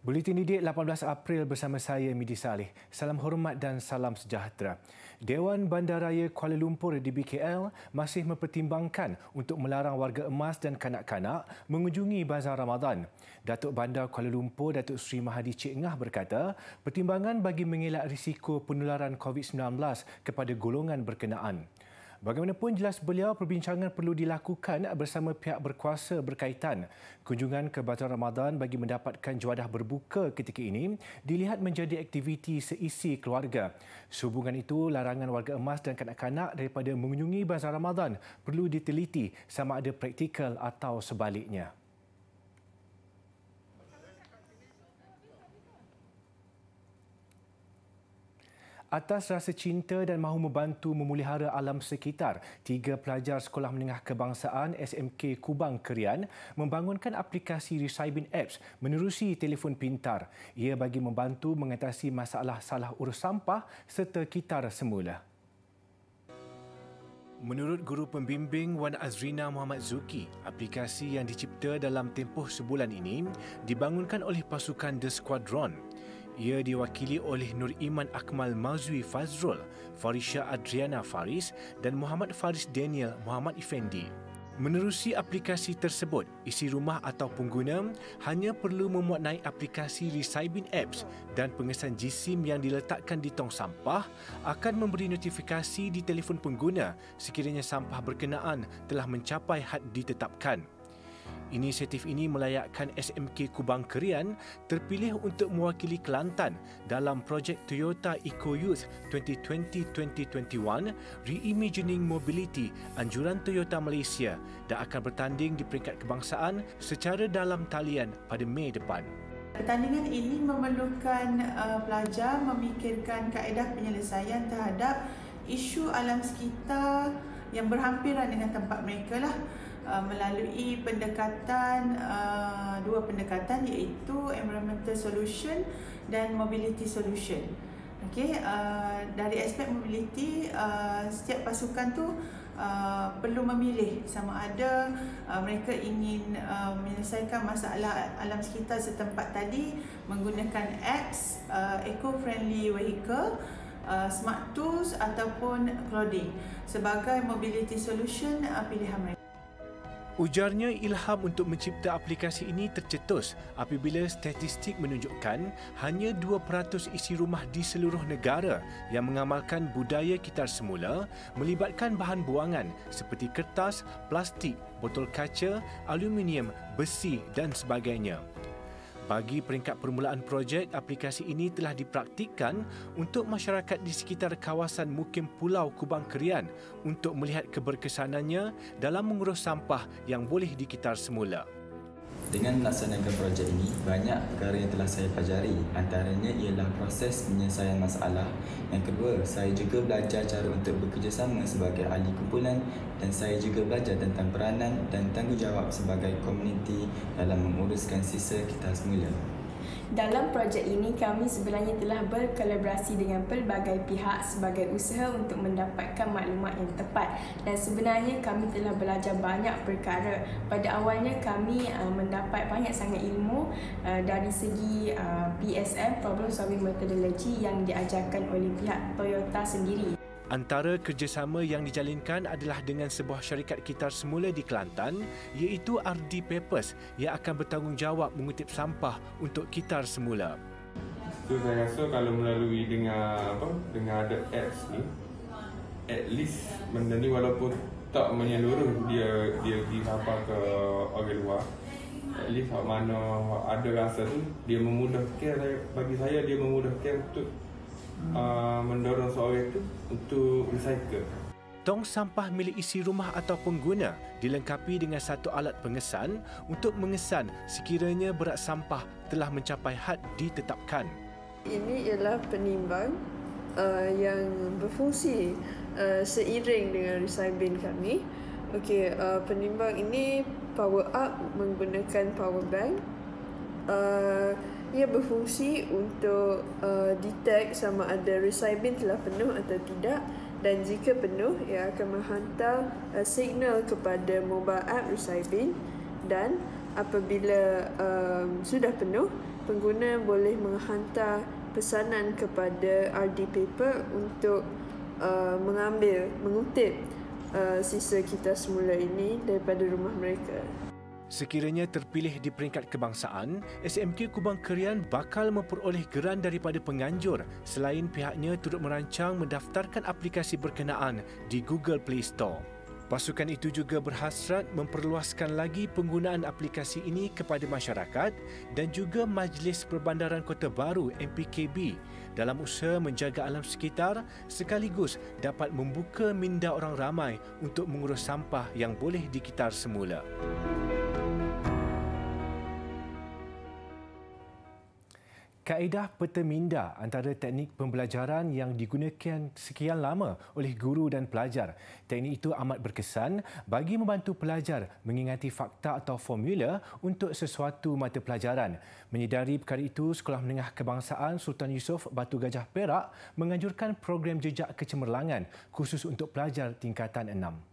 Buletin Didik 18 April bersama saya, Midi Saleh. Salam hormat dan salam sejahtera. Dewan Bandaraya Kuala Lumpur di BKL masih mempertimbangkan untuk melarang warga emas dan kanak-kanak mengunjungi Bazar Ramadan. Datuk Bandar Kuala Lumpur, Datuk Seri Mahadi Cik Ngah berkata, pertimbangan bagi mengelak risiko penularan COVID-19 kepada golongan berkenaan. Bagaimanapun jelas beliau, perbincangan perlu dilakukan bersama pihak berkuasa berkaitan. Kunjungan ke Bazar Ramadan bagi mendapatkan juadah berbuka ketika ini dilihat menjadi aktiviti seisi keluarga. Sehubungan itu, larangan warga emas dan kanak-kanak daripada mengunjungi Bazar Ramadan perlu diteliti sama ada praktikal atau sebaliknya. Atas rasa cinta dan mahu membantu memelihara alam sekitar, 3 pelajar Sekolah Menengah Kebangsaan SMK Kubang Kerian membangunkan aplikasi Recyben Apps menerusi telefon pintar. Ia bagi membantu mengatasi masalah salah urus sampah serta kitar semula. Menurut Guru Pembimbing Wan Azrina Muhammad Zuki, aplikasi yang dicipta dalam tempoh sebulan ini dibangunkan oleh pasukan The Squadron. Ia diwakili oleh Nur Iman Akmal Mazwi Fazrul, Farisha Adriana Faris dan Muhammad Faris Daniel Muhammad Effendi. Menerusi aplikasi tersebut, isi rumah atau pengguna hanya perlu memuat naik aplikasi Recyben Apps dan pengesan jisim yang diletakkan di tong sampah akan memberi notifikasi di telefon pengguna sekiranya sampah berkenaan telah mencapai had ditetapkan. Inisiatif ini melayakkan SMK Kubang Kerian terpilih untuk mewakili Kelantan dalam projek Toyota Eco Youth 2020-2021 Reimagining Mobility Anjuran Toyota Malaysia dan akan bertanding di peringkat kebangsaan secara dalam talian pada Mei depan. Pertandingan ini memerlukan pelajar memikirkan kaedah penyelesaian terhadap isu alam sekitar yang berhampiran dengan tempat mereka melalui pendekatan dua pendekatan iaitu environmental solution dan mobility solution. Okey, dari aspek mobility, setiap pasukan tu perlu memilih sama ada mereka ingin menyelesaikan masalah alam sekitar setempat tadi menggunakan apps, eco-friendly vehicle, smart tools ataupun clothing sebagai mobility solution pilihan mereka. Ujarnya ilham untuk mencipta aplikasi ini tercetus apabila statistik menunjukkan hanya 2% isi rumah di seluruh negara yang mengamalkan budaya kitar semula melibatkan bahan buangan seperti kertas, plastik, botol kaca, aluminium, besi dan sebagainya. Bagi peringkat permulaan projek, aplikasi ini telah dipraktikkan untuk masyarakat di sekitar kawasan Mukim Pulau Kubang Kerian untuk melihat keberkesanannya dalam mengurus sampah yang boleh dikitar semula. Dengan melaksanakan projek ini, banyak perkara yang telah saya pelajari. Antaranya ialah proses penyelesaian masalah. Yang kedua, saya juga belajar cara untuk bekerjasama sebagai ahli kumpulan dan saya juga belajar tentang peranan dan tanggungjawab sebagai komuniti dalam menguruskan sisa kitar semula. Dalam projek ini, kami sebenarnya telah berkolaborasi dengan pelbagai pihak sebagai usaha untuk mendapatkan maklumat yang tepat dan sebenarnya kami telah belajar banyak perkara. Pada awalnya kami mendapat banyak sangat ilmu dari segi PSM, Problem Solving Methodology yang diajarkan oleh pihak Toyota sendiri. Antara kerjasama yang dijalinkan adalah dengan sebuah syarikat kitar semula di Kelantan iaitu RD Papers yang akan bertanggungjawab mengutip sampah untuk kitar semula. So saya rasa kalau melalui dengan ada apps ni, at least benda ni walaupun tak menyeluruh dia pergi sampai ke orang luar, at least hak mana ada rasa tu dia memudahkan bagi saya, dia memudahkan untuk mendorong seorang itu untuk recycle. Tong sampah milik isi rumah atau pengguna dilengkapi dengan satu alat pengesan untuk mengesan sekiranya berat sampah telah mencapai had ditetapkan. Ini ialah penimbang yang berfungsi seiring dengan Recyben kami. Okey, penimbang ini power up menggunakan power bank. Ia berfungsi untuk detect sama ada Recyben telah penuh atau tidak dan jika penuh ia akan menghantar signal kepada mobile app Recyben dan Apabila sudah penuh, pengguna boleh menghantar pesanan kepada RD Paper untuk mengutip sisa kitas semula ini daripada rumah mereka. Sekiranya terpilih di peringkat kebangsaan, SMK Kubang Kerian bakal memperoleh geran daripada penganjur selain pihaknya turut merancang mendaftarkan aplikasi berkenaan di Google Play Store. Pasukan itu juga berhasrat memperluaskan lagi penggunaan aplikasi ini kepada masyarakat dan juga Majlis Perbandaran Kota Baru MPKB dalam usaha menjaga alam sekitar sekaligus dapat membuka minda orang ramai untuk mengurus sampah yang boleh dikitar semula. Kaedah peta minda antara teknik pembelajaran yang digunakan sekian lama oleh guru dan pelajar. Teknik itu amat berkesan bagi membantu pelajar mengingati fakta atau formula untuk sesuatu mata pelajaran. Menyedari perkara itu, Sekolah Menengah Kebangsaan Sultan Yusof Batu Gajah Perak menganjurkan program jejak kecemerlangan khusus untuk pelajar tingkatan 6.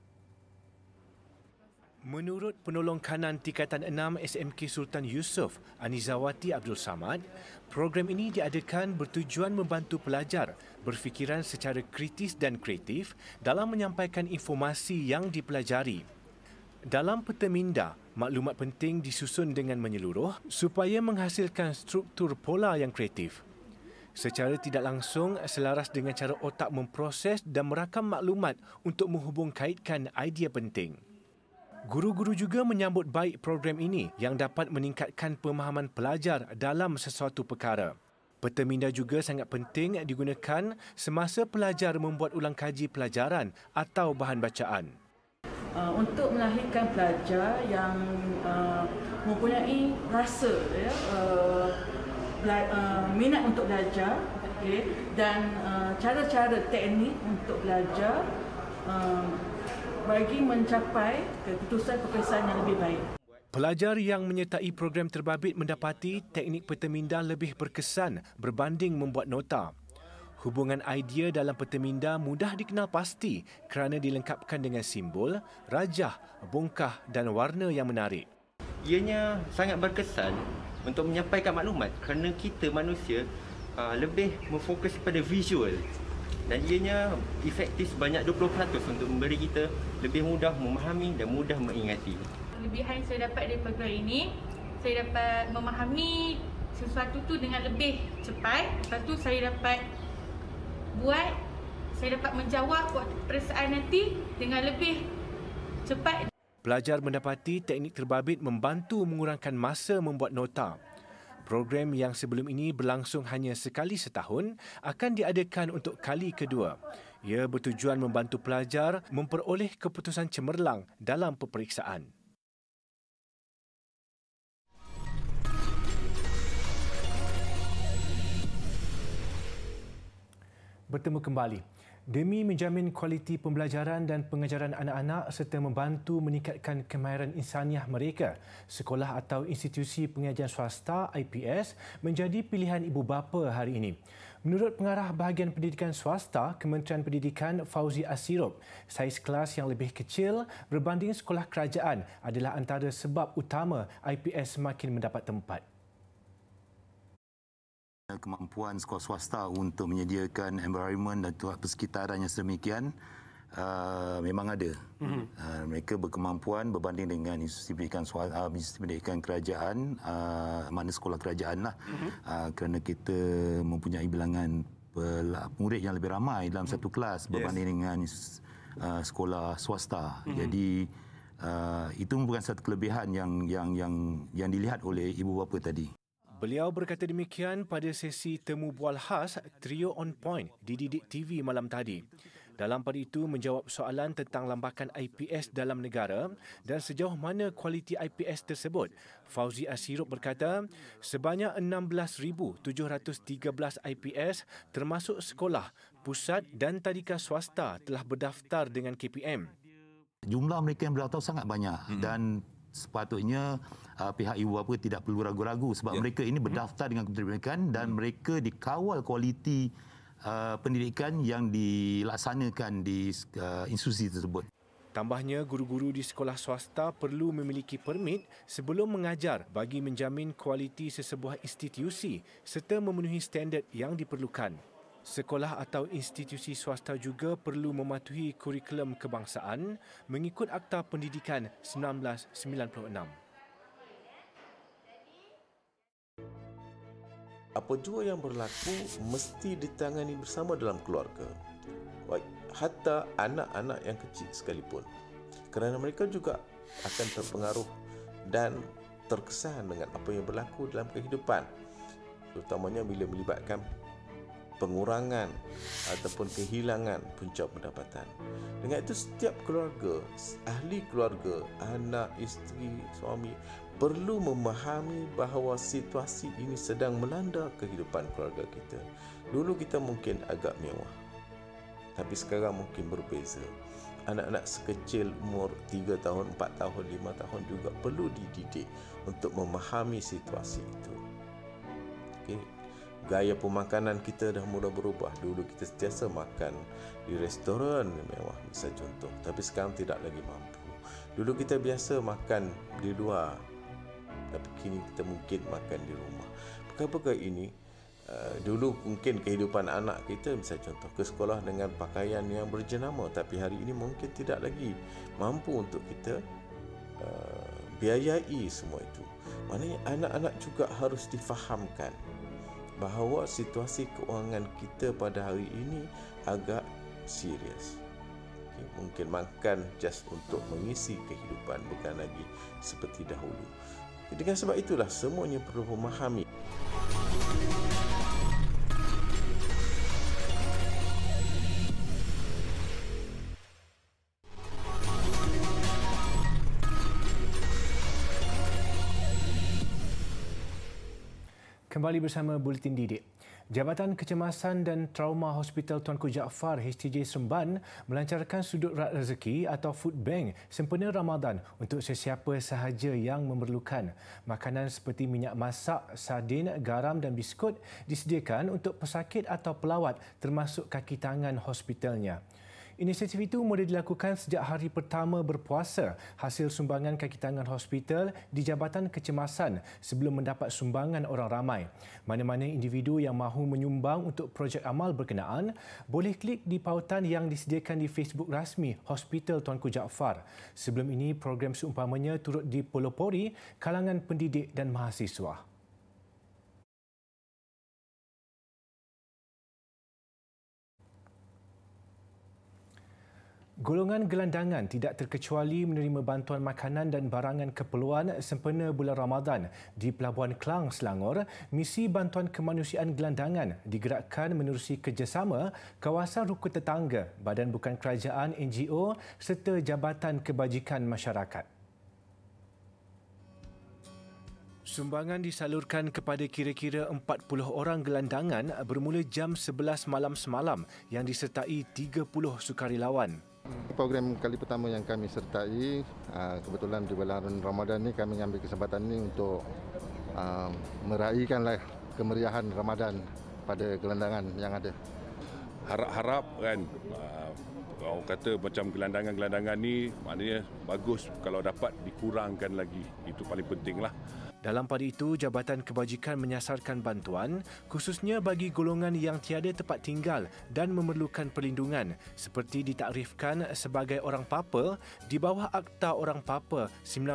Menurut penolong kanan tingkatan 6 SMK Sultan Yusof, Anizawati Abdul Samad, program ini diadakan bertujuan membantu pelajar berfikiran secara kritis dan kreatif dalam menyampaikan informasi yang dipelajari. Dalam peta minda, maklumat penting disusun dengan menyeluruh supaya menghasilkan struktur pola yang kreatif. Secara tidak langsung, selaras dengan cara otak memproses dan merakam maklumat untuk menghubungkaitkan idea penting. Guru-guru juga menyambut baik program ini yang dapat meningkatkan pemahaman pelajar dalam sesuatu perkara. Peta minda juga sangat penting digunakan semasa pelajar membuat ulang kaji pelajaran atau bahan bacaan. Untuk melahirkan pelajar yang mempunyai rasa minat untuk belajar, dan cara-cara teknik untuk belajar bagi mencapai keputusan peperiksaan yang lebih baik. Pelajar yang menyertai program terbabit mendapati teknik peta minda lebih berkesan berbanding membuat nota. Hubungan idea dalam peta minda mudah dikenal pasti kerana dilengkapkan dengan simbol, rajah, bongkah dan warna yang menarik. Ianya sangat berkesan untuk menyampaikan maklumat kerana kita manusia lebih memfokus pada visual. Dan ianya efektif sebanyak 20% untuk memberi kita lebih mudah memahami dan mudah mengingati. Kelebihan yang saya dapat dari program ini, saya dapat memahami sesuatu tu dengan lebih cepat. Lepas tu saya dapat menjawab waktu peperiksaan nanti dengan lebih cepat. Pelajar mendapati teknik terbabit membantu mengurangkan masa membuat nota. Program yang sebelum ini berlangsung hanya sekali setahun akan diadakan untuk kali kedua. Ia bertujuan membantu pelajar memperoleh keputusan cemerlang dalam peperiksaan. Bertemu kembali. Demi menjamin kualiti pembelajaran dan pengajaran anak-anak serta membantu meningkatkan kemahiran insaniah mereka, sekolah atau institusi pengajian swasta IPS menjadi pilihan ibu bapa hari ini. Menurut Pengarah Bahagian Pendidikan Swasta, Kementerian Pendidikan Fauzi Asirop, saiz kelas yang lebih kecil berbanding sekolah kerajaan adalah antara sebab utama IPS semakin mendapat tempat. Kemampuan sekolah swasta untuk menyediakan environment dan persekitaran yang sedemikian memang ada. Mereka berkemampuan berbanding dengan institusi pendidikan kerajaan, mana sekolah kerajaan lah, kerana kita mempunyai bilangan murid yang lebih ramai dalam satu kelas berbanding dengan sekolah swasta. Jadi itu merupakan satu kelebihan yang dilihat oleh ibu bapa tadi. Beliau berkata demikian pada sesi temu bual khas Trio On Point di Didik TV malam tadi. Dalam pada itu menjawab soalan tentang lambakan IPS dalam negara dan sejauh mana kualiti IPS tersebut, Fauzi Asirop berkata sebanyak 16,713 IPS termasuk sekolah, pusat dan tadika swasta telah berdaftar dengan KPM. Jumlah mereka yang berdaftar sangat banyak dan sepatutnya pihak ibu bapa tidak perlu ragu-ragu sebab mereka ini berdaftar dengan Kementerian Pendidikan dan mereka dikawal kualiti pendidikan yang dilaksanakan di institusi tersebut. Tambahnya, guru-guru di sekolah swasta perlu memiliki permit sebelum mengajar bagi menjamin kualiti sesebuah institusi serta memenuhi standard yang diperlukan. Sekolah atau institusi swasta juga perlu mematuhi kurikulum kebangsaan mengikut Akta Pendidikan 1996. Apa jua yang berlaku mesti ditangani bersama dalam keluarga. Baik, hatta anak-anak yang kecil sekalipun. Kerana mereka juga akan terpengaruh dan terkesan dengan apa yang berlaku dalam kehidupan. Terutamanya bila melibatkan pengurangan ataupun kehilangan punca pendapatan. Dengan itu setiap keluarga, ahli keluarga, anak, isteri, suami perlu memahami bahawa situasi ini sedang melanda kehidupan keluarga kita. Dulu kita mungkin agak mewah, tapi sekarang mungkin berbeza. Anak-anak sekecil umur 3 tahun, 4 tahun, 5 tahun juga perlu dididik untuk memahami situasi itu. Okay. Gaya pemakanan kita dah mula berubah. Dulu kita sentiasa makan di restoran mewah, misal contoh. Tapi sekarang tidak lagi mampu. Dulu kita biasa makan di luar, tapi kini kita mungkin makan di rumah. Perkara-perkara ini, dulu mungkin kehidupan anak kita, misal contoh, ke sekolah dengan pakaian yang berjenama. Tapi hari ini mungkin tidak lagi mampu untuk kita biayai semua itu. Maknanya anak-anak juga harus difahamkan bahawa situasi keuangan kita pada hari ini agak serius. Okay, mungkin makan just untuk mengisi kehidupan, bukan lagi seperti dahulu. Okay, dengan sebab itulah semuanya perlu memahami. Kembali bersama Buletin Didik. Jabatan Kecemasan dan Trauma Hospital Tuanku Jaafar HTJ Seremban melancarkan sudut rak rezeki atau food bank sempena Ramadan untuk sesiapa sahaja yang memerlukan. Makanan seperti minyak masak, sardin, garam dan biskut disediakan untuk pesakit atau pelawat termasuk kaki tangan hospitalnya. Inisiatif itu mula dilakukan sejak hari pertama berpuasa hasil sumbangan kaki tangan hospital di Jabatan Kecemasan sebelum mendapat sumbangan orang ramai. Mana-mana individu yang mahu menyumbang untuk projek amal berkenaan boleh klik di pautan yang disediakan di Facebook rasmi Hospital Tuanku Jaafar. Sebelum ini, program seumpamanya turut dipelopori kalangan pendidik dan mahasiswa. Golongan gelandangan tidak terkecuali menerima bantuan makanan dan barangan keperluan sempena bulan Ramadan. Di Pelabuhan Klang, Selangor, misi bantuan kemanusiaan gelandangan digerakkan menerusi kerjasama kawasan rukun tetangga, badan bukan kerajaan, NGO serta Jabatan Kebajikan Masyarakat. Sumbangan disalurkan kepada kira-kira 40 orang gelandangan bermula jam 11 malam semalam yang disertai 30 sukarelawan. Program kali pertama yang kami sertai, kebetulan di bulan Ramadan ini kami mengambil kesempatan ini untuk meraihkanlah kemeriahan Ramadan pada gelandangan yang ada. Harap-harap kan, orang kata macam gelandangan-gelandangan ni maknanya bagus kalau dapat dikurangkan lagi. Itu paling penting lah. Dalam pada itu, Jabatan Kebajikan menyasarkan bantuan khususnya bagi golongan yang tiada tempat tinggal dan memerlukan perlindungan seperti ditakrifkan sebagai orang papa di bawah Akta Orang Papa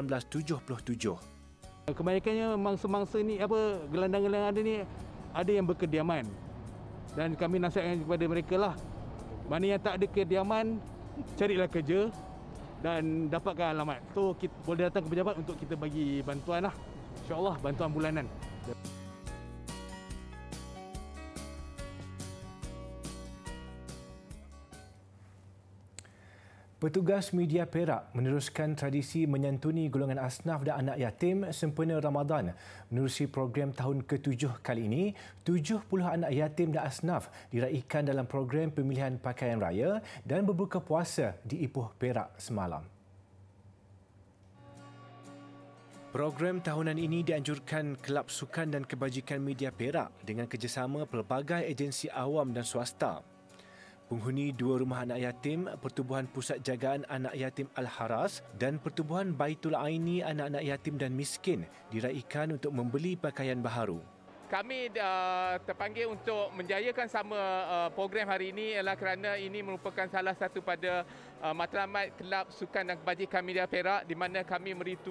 1977. Kebanyakannya mangsa-mangsa ni gelandangan yang ada ni ada yang berkediaman. Dan kami nasihatkan kepada mereka lah. Mana yang tak ada kediaman, carilah kerja dan dapatkan alamat. So kita boleh datang ke pejabat untuk kita bagi bantuan lah. InsyaAllah bantuan bulanan. Petugas media Perak meneruskan tradisi menyantuni golongan asnaf dan anak yatim sempena Ramadan. Menerusi program tahun ke-7 kali ini, 70 anak yatim dan asnaf diraikan dalam program pemilihan pakaian raya dan berbuka puasa di Ipoh Perak semalam. Program tahunan ini dianjurkan Kelab Sukan dan Kebajikan Media Perak dengan kerjasama pelbagai agensi awam dan swasta. Penghuni 2 rumah anak yatim, Pertubuhan Pusat Jagaan Anak Yatim Al-Haras dan Pertubuhan Baitul Aini Anak-anak Yatim dan Miskin diraikan untuk membeli pakaian baharu. Kami terpanggil untuk menjayakan sama program hari ini ialah kerana ini merupakan salah satu pada matlamat Kelab Sukan dan Kebajikan Media Perak, di mana kami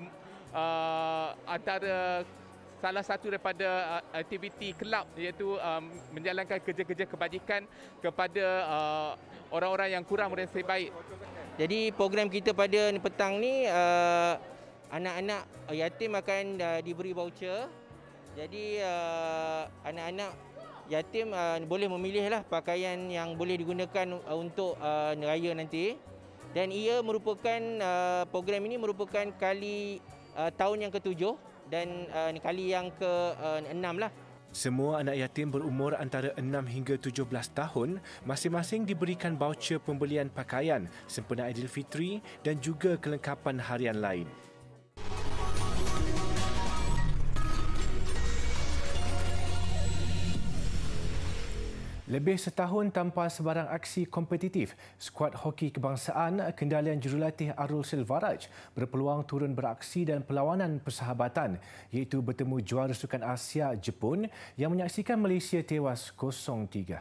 antara salah satu daripada aktiviti kelab iaitu menjalankan kerja-kerja kebajikan kepada orang-orang yang kurang bernasib baik. Jadi program kita pada petang ni anak-anak yatim akan diberi voucher. Jadi anak-anak yatim boleh memilihlah pakaian yang boleh digunakan untuk raya nanti. Dan ia merupakan program ini merupakan kali tahun yang ke-7 dan kali yang ke-6 lah. Semua anak yatim berumur antara 6 hingga 17 tahun masing-masing diberikan voucher pembelian pakaian sempena Aidilfitri dan juga kelengkapan harian lain. Lebih setahun tanpa sebarang aksi kompetitif, skuad hoki kebangsaan kendalian jurulatih Arul Silvaraj berpeluang turun beraksi dan perlawanan persahabatan iaitu bertemu juara Sukan Asia Jepun yang menyaksikan Malaysia tewas 0-3.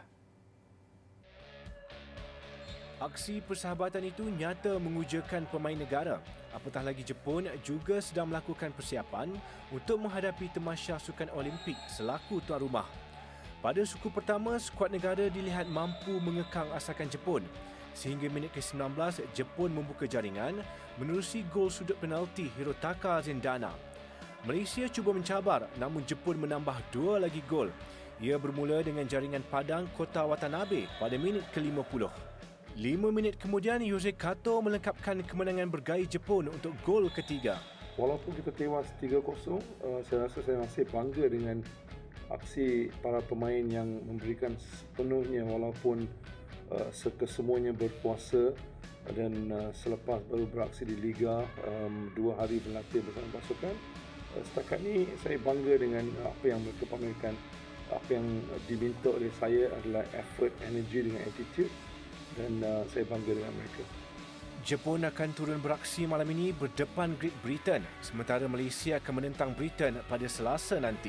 Aksi persahabatan itu nyata mengujakan pemain negara. Apatah lagi Jepun juga sedang melakukan persiapan untuk menghadapi Tamasya Sukan Olimpik selaku tuan rumah. Pada suku pertama, skuad negara dilihat mampu mengekang asakan Jepun. Sehingga minit ke-19, Jepun membuka jaringan menerusi gol sudut penalti Hirotaka Zendana. Malaysia cuba mencabar namun Jepun menambah 2 lagi gol. Ia bermula dengan jaringan padang Kota Watanabe pada minit ke-50. 5 minit kemudian, Yose Kato melengkapkan kemenangan bergaya Jepun untuk gol ketiga. Walaupun kita tewas 3-0, saya rasa saya masih bangga dengan aksi para pemain yang memberikan sepenuhnya walaupun kesemuanya berpuasa dan selepas baru beraksi di Liga 2 hari berlatih bersama pasukan. Setakat ini saya bangga dengan apa yang mereka pamerkan. Apa yang diminta oleh saya adalah effort, energy dengan attitude dan saya bangga dengan mereka. Jepun akan turun beraksi malam ini berdepan Great Britain sementara Malaysia akan menentang Britain pada Selasa nanti.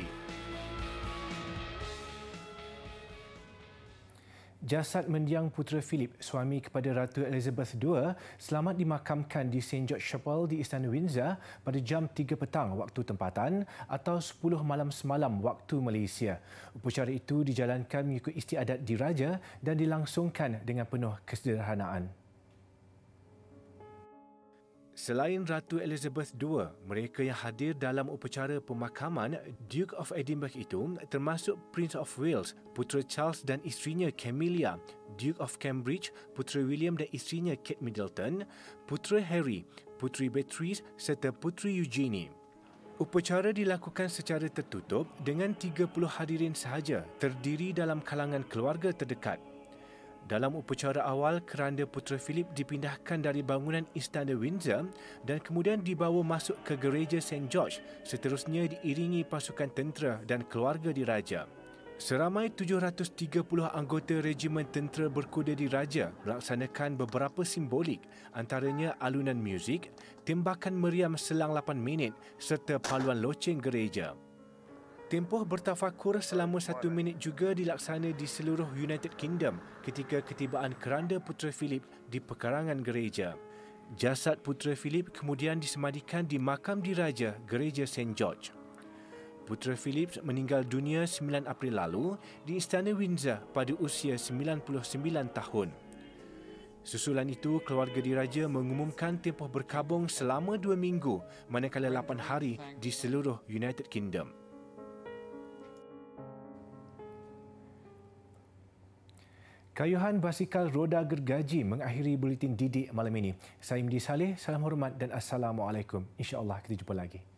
Jasad mendiang putera Philip, suami kepada Ratu Elizabeth II, selamat dimakamkan di St. George Chapel di Istana Windsor pada jam 3 petang waktu tempatan atau 10 malam semalam waktu Malaysia. Upacara itu dijalankan mengikut istiadat diraja dan dilangsungkan dengan penuh kesederhanaan. Selain Ratu Elizabeth II, mereka yang hadir dalam upacara pemakaman Duke of Edinburgh itu termasuk Prince of Wales, putera Charles dan isterinya Camilla, Duke of Cambridge, putera William dan isterinya Kate Middleton, putera Harry, puteri Beatrice serta puteri Eugenie. Upacara dilakukan secara tertutup dengan 30 hadirin sahaja terdiri dalam kalangan keluarga terdekat. Dalam upacara awal, keranda putera Philip dipindahkan dari bangunan Istana Windsor dan kemudian dibawa masuk ke gereja St. George, seterusnya diiringi pasukan tentera dan keluarga diraja. Seramai 730 anggota regimen tentera berkuda diraja melaksanakan beberapa simbolik, antaranya alunan muzik, tembakan meriam selang 8 minit serta paluan loceng gereja. Tempoh bertafakur selama 1 minit juga dilaksana di seluruh United Kingdom ketika ketibaan keranda putera Philip di pekarangan gereja. Jasad putera Philip kemudian disemadikan di makam diraja Gereja St. George. Putera Philip meninggal dunia 9 April lalu di Istana Windsor pada usia 99 tahun. Susulan itu, keluarga diraja mengumumkan tempoh berkabung selama 2 minggu manakala 8 hari di seluruh United Kingdom. Kayuhan basikal roda gergaji mengakhiri buletin Didik malam ini. Saya Mdi Saleh, salam hormat dan Assalamualaikum. InsyaAllah kita jumpa lagi.